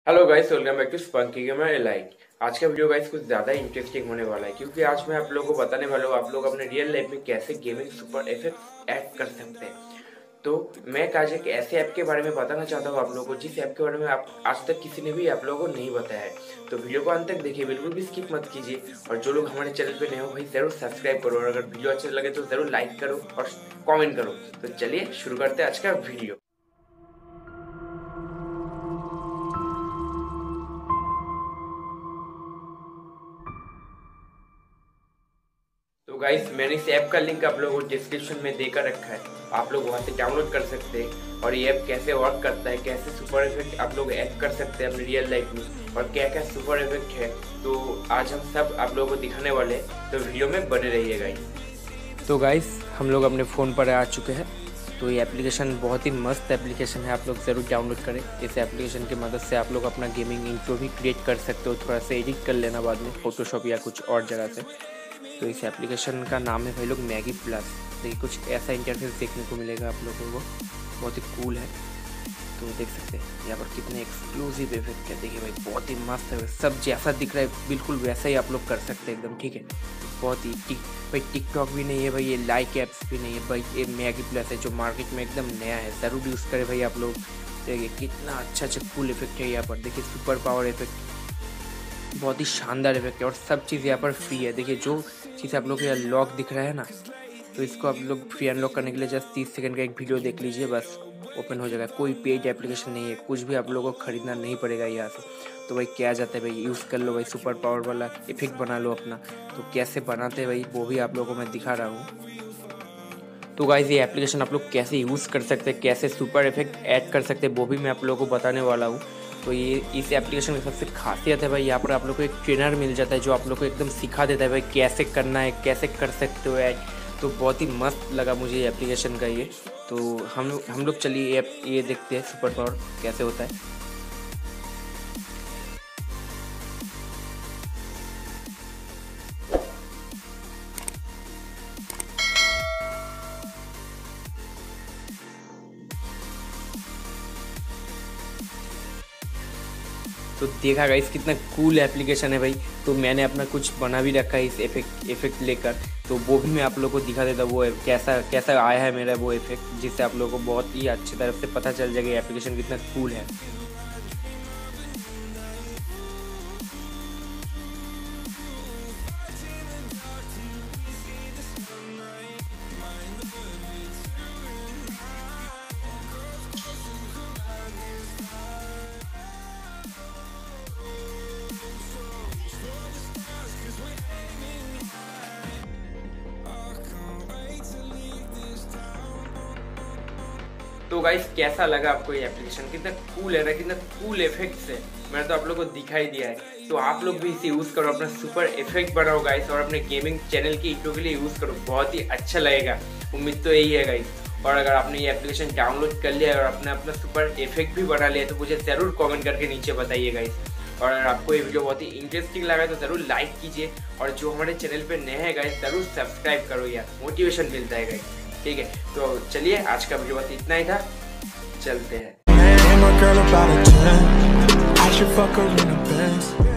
Hello guys, welcome back to spunky gamer like. आज का video guys कुछ ज़्यादा इंटरेस्टिंग होने वाला है क्योंकि आज मैं आप लोगों को बताने वाला हूँ आप लोग अपने रियल लाइफ में कैसे गेमिंग सुपर इफेक्ट ऐड कर सकते हैं। तो मैं आज एक ऐसे ऐप के बारे में बताना चाहता हूँ आप लोगों को, जिस ऐप के बारे में आप आज तक किसी ने भी आप लोगों को नहीं बताया है। तो वीडियो को अंत तक देखिए, बिल्कुल भी स्किप मत कीजिए। और जो लोग हमारे चैनल पे नए हो भाई ज़रूर सब्सक्राइब करो, और अगर वीडियो अच्छा लगे तो ज़रूर लाइक करो और कॉमेंट करो। तो चलिए शुरू करते हैं आज का वीडियो। तो गाइस, मैंने इस ऐप का लिंक आप लोगों को डिस्क्रिप्शन में देकर रखा है, आप लोग वहां से डाउनलोड कर सकते हैं। और ये ऐप कैसे वर्क करता है, कैसे सुपर इफेक्ट आप लोग ऐड कर सकते हैं अपने रियल लाइफ में, और क्या क्या सुपर इफेक्ट है, तो आज हम सब आप लोगों को दिखाने वाले हैं। तो वीडियो में बने रहिए गाइस। तो गाइस, हम लोग अपने फ़ोन पर आ चुके हैं। तो ये एप्लीकेशन बहुत ही मस्त एप्लीकेशन है, आप लोग ज़रूर डाउनलोड करें। इस एप्लीकेशन की मदद से आप लोग अपना गेमिंग इंट्रो भी क्रिएट कर सकते हो, थोड़ा सा एडिट कर लेना बाद में फोटोशॉप या कुछ और जगह से। तो इस एप्लीकेशन का नाम है भाई लोग मैगी प्लस। देखिए कुछ ऐसा इंटरफेस देखने को मिलेगा आप लोगों को, बहुत ही कूल है। तो देख सकते हैं यहाँ पर कितने एक्सक्लूसिव इफेक्ट है। देखिए भाई बहुत ही मस्त है, सब जैसा दिख रहा है बिल्कुल वैसा ही आप लोग कर सकते हैं एकदम, ठीक है। बहुत ही भाई टिकटॉक भी नहीं है भाई, ये लाइक ऐप्स भी नहीं है भाई, ये मैगी प्लस है जो मार्केट में एकदम नया है। ज़रूर यूज़ करें भाई आप लोग। देखिए कितना अच्छा कूल इफेक्ट है यहाँ पर। देखिए सुपर पावर इफेक्ट, बहुत ही शानदार इफेक्ट है, और सब चीज़ यहाँ पर फ्री है। देखिए जो चीज़ आप लोग को यहाँ लॉक दिख रहा है ना, तो इसको आप लोग फ्री अनलॉक करने के लिए जस्ट 30 सेकंड का एक वीडियो देख लीजिए, बस ओपन हो जाएगा। कोई पेड एप्लीकेशन नहीं है, कुछ भी आप लोगों को खरीदना नहीं पड़ेगा यहाँ से। तो भाई क्या जाता है भाई, यूज़ कर लो भाई, सुपर पावर वाला इफेक्ट बना लो अपना। तो कैसे बनाते हैं भाई वो भी आप लोगों को मैं दिखा रहा हूँ। तो गाइस, ये एप्लीकेशन आप लोग कैसे यूज़ कर सकते हैं, कैसे सुपर इफेक्ट ऐड कर सकते हैं, वो भी मैं आप लोगों को बताने वाला हूँ। तो ये इस एप्लीकेशन की सबसे खासियत है भाई, यहाँ पर आप लोग को एक ट्रेनर मिल जाता है जो आप लोग को एकदम सिखा देता है भाई कैसे करना है, कैसे कर सकते हो ऐड। तो बहुत ही मस्त लगा मुझे ये एप्लीकेशन का ये। तो हम लोग चलिए ये देखते हैं सुपर पावर कैसे होता है। तो देखा गाइस कितना कूल एप्लीकेशन है भाई। तो मैंने अपना कुछ बना भी रखा है इस इफेक्ट लेकर, तो वो भी मैं आप लोगों को दिखा देता हूँ। वो कैसा कैसा आया है मेरा वो इफेक्ट, जिससे आप लोगों को बहुत ही अच्छी तरह से पता चल जाएगा एप्लीकेशन कितना कूल है। तो गाइस, कैसा लगा आपको ये एप्लीकेशन, कितना कूल है ना, कितना कूल इफेक्ट्स है। मैंने तो आप लोगों को दिखाई दिया है। तो आप लोग भी इसे यूज़ करो, अपना सुपर इफेक्ट बनाओ गाइस, और अपने गेमिंग चैनल की इंट्रो के लिए यूज़ करो, बहुत ही अच्छा लगेगा। उम्मीद तो यही है गाइस। और अगर आपने ये एप्लीकेशन डाउनलोड कर लिया और आपने अपना सुपर इफेक्ट भी बना लिया तो मुझे ज़रूर कॉमेंट करके नीचे बताइए गाइस। और अगर आपको ये वीडियो बहुत ही इंटरेस्टिंग लगा तो ज़रूर लाइक कीजिए, और जो हमारे चैनल पे नए हैं गाइस ज़रूर सब्सक्राइब करो यार, मोटिवेशन मिलता है गाइस, ठीक है। तो चलिए आज का वीडियो बस इतना ही था, चलते हैं।